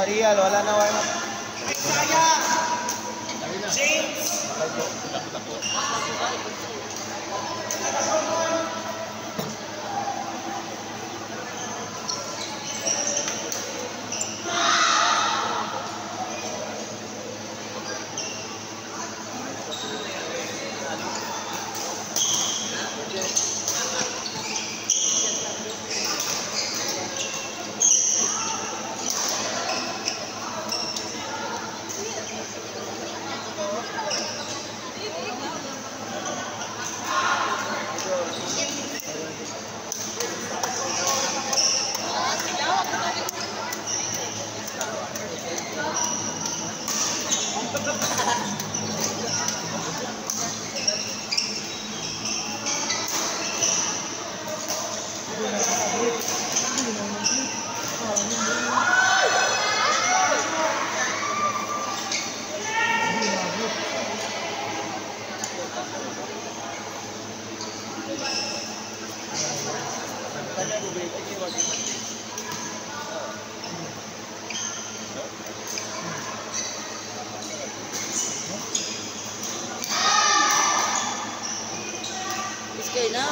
Real, wala na warm up. Isaiah! James! Okay na.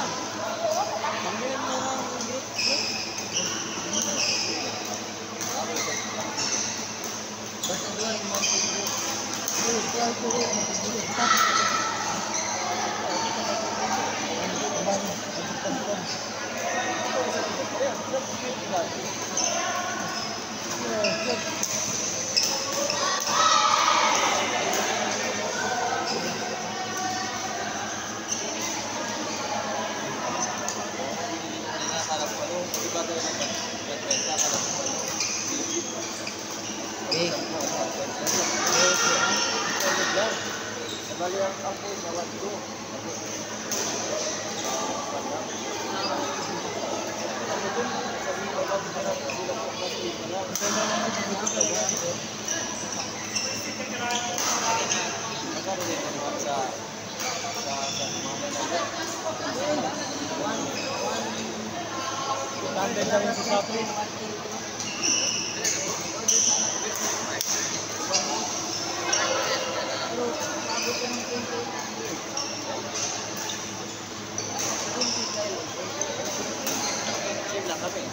Tandem na rin si Sapo. Same lang kami.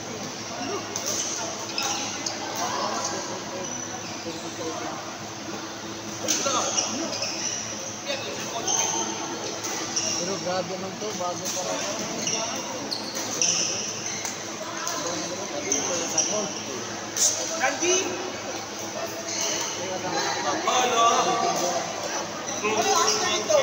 Pero grabe naman to, bago pa rin. Randy! Hello! Ano ang ito?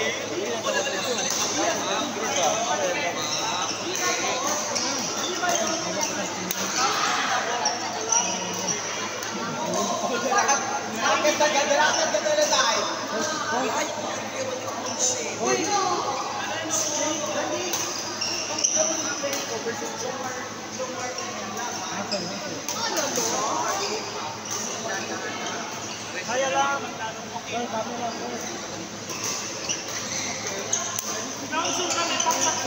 Kaya lang. Kami lang. Nausun kami pang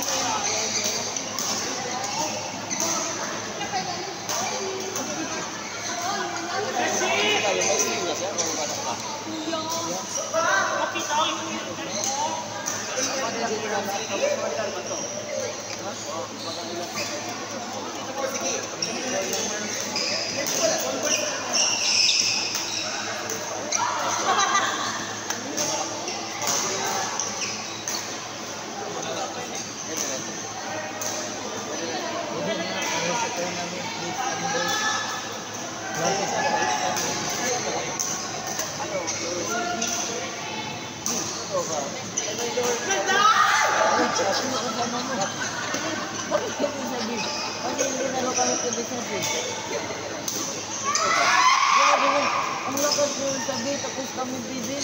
Ang lakas mo sabi, tapos kami bibin.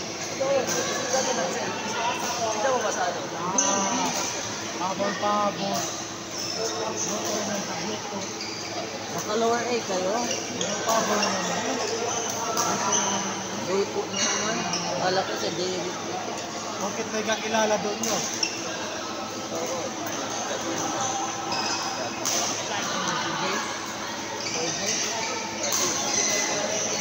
Ito mo pasado? Pabor. Naka lower A kayo? Pabor naman. Ripo na naman. Wala ko sa David. Bakit may kakilala doon nyo? Oo.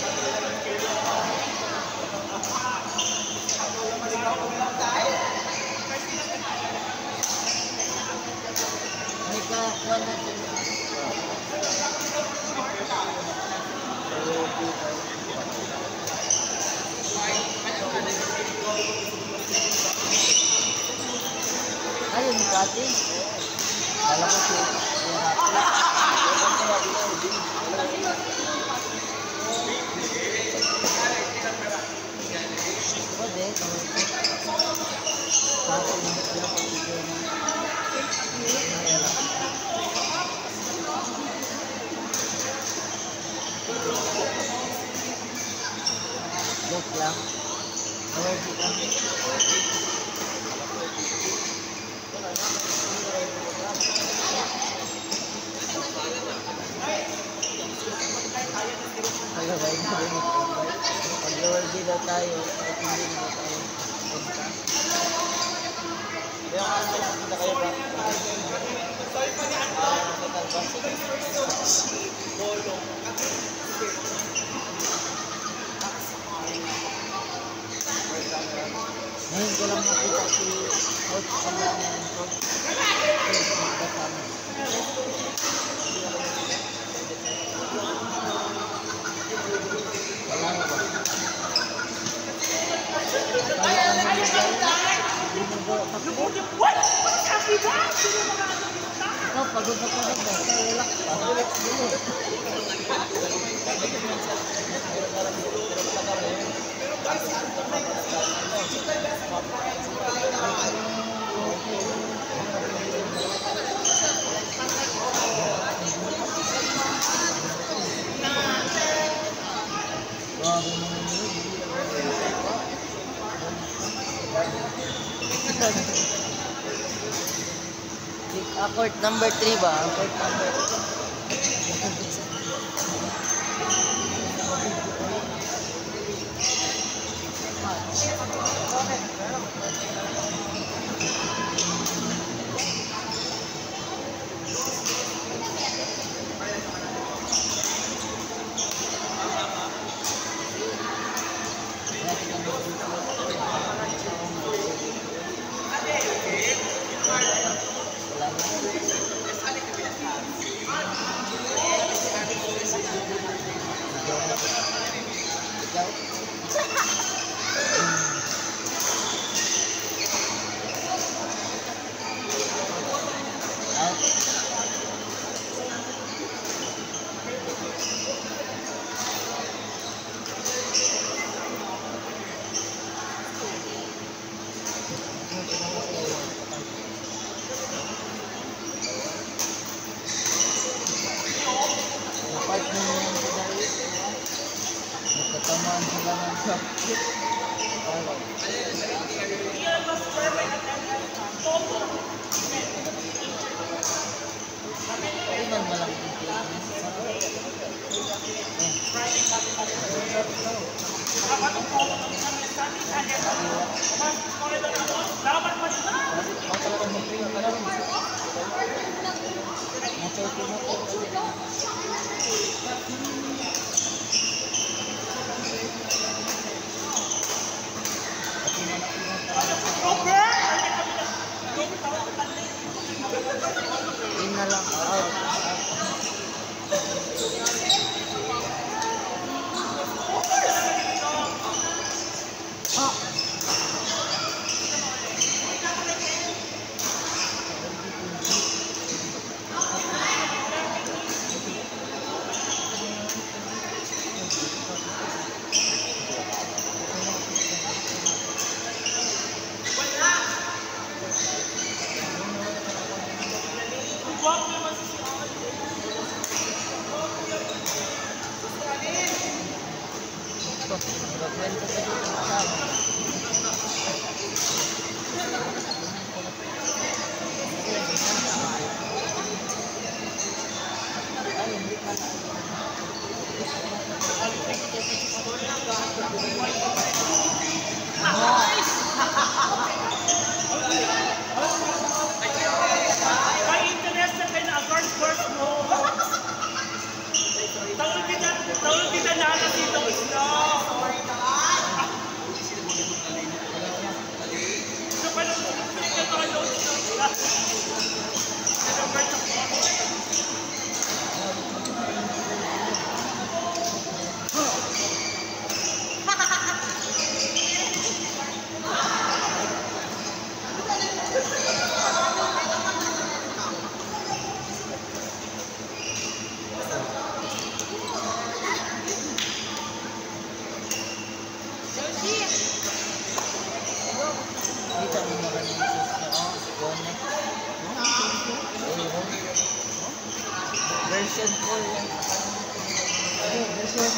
dati. Kala ko si joke lang. Allergic lang. Kalaway na rin ito. Pag lower G daw tayo, at hindi na tayo punta. Kaya nga nakita kayo ba? Ngayon ko lang nakita si Coach sa mga Coach. Magkasama. Wala na ba? Ikaw, pagod na pagod na. Relax pa. Relax dito. Court number 3 ba? Court number 1 Version 4 yan. Ayun, version.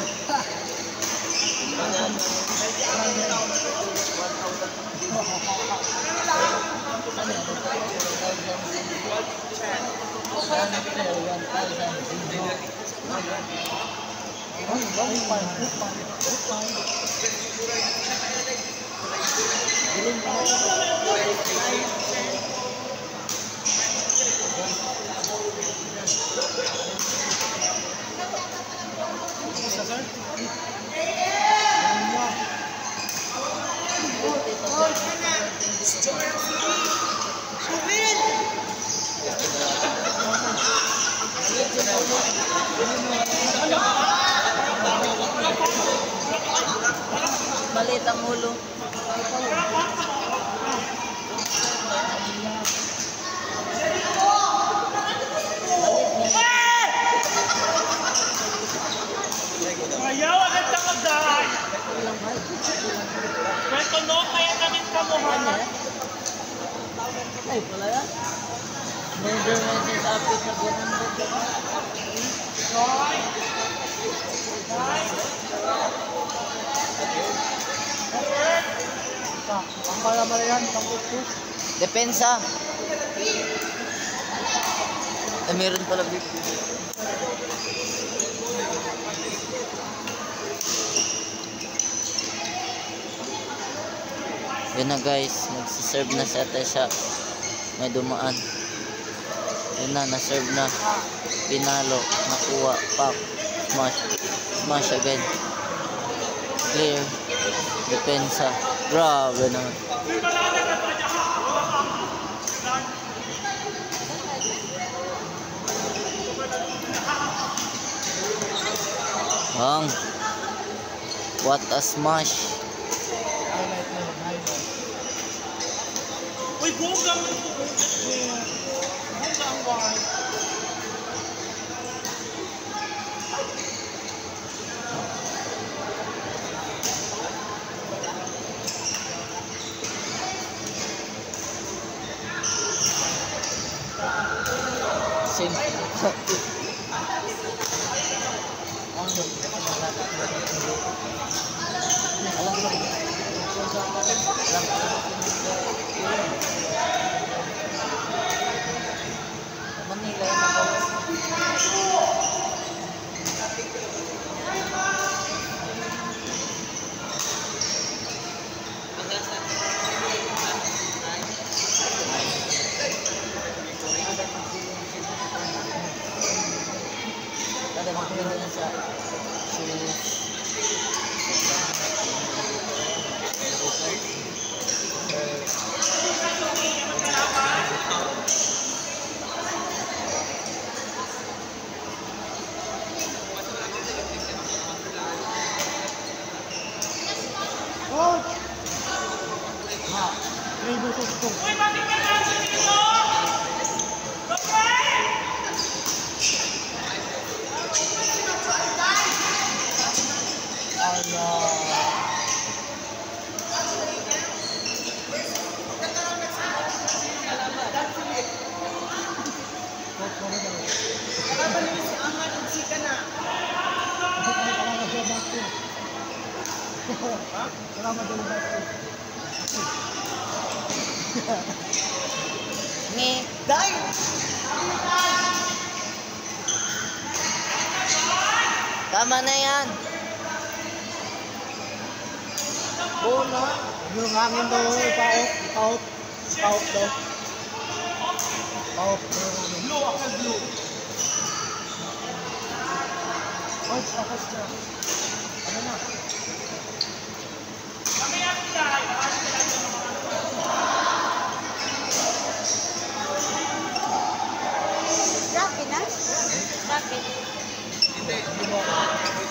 Malit ang ulo. Ayaw, agad ka mag-dahay. Kwento no, kaya namin kamuha. Ay, wala yan. Measurement is up sa 100. Ang pala yan, pang-push. Depensa. Meron pala big. Yun na guys, magsiserve na si ate siya. May dumaan. Yun na, na-serve na. Pinalo, nakuha, pop, smash. Smash again. Clear. Depensa. Grabe naman. Ang what a smash. Highlight na yun, highlight. Uy, bugang. Bugang wide. Same. Manila na ba? Kada makikita na sa shoes. Oh! Ha! Rainbow sauce ko. Uy, bakit ka natin dito? Ni Dahil! tama na yan. Bola. Yung hangin daw, ipaot, ipaot, ipaot daw. Ipaot. Blue ako, blue. Oh, tapos siya. Ano na? Kami ang dahay. Rocky na? Rocky. Hindi mo.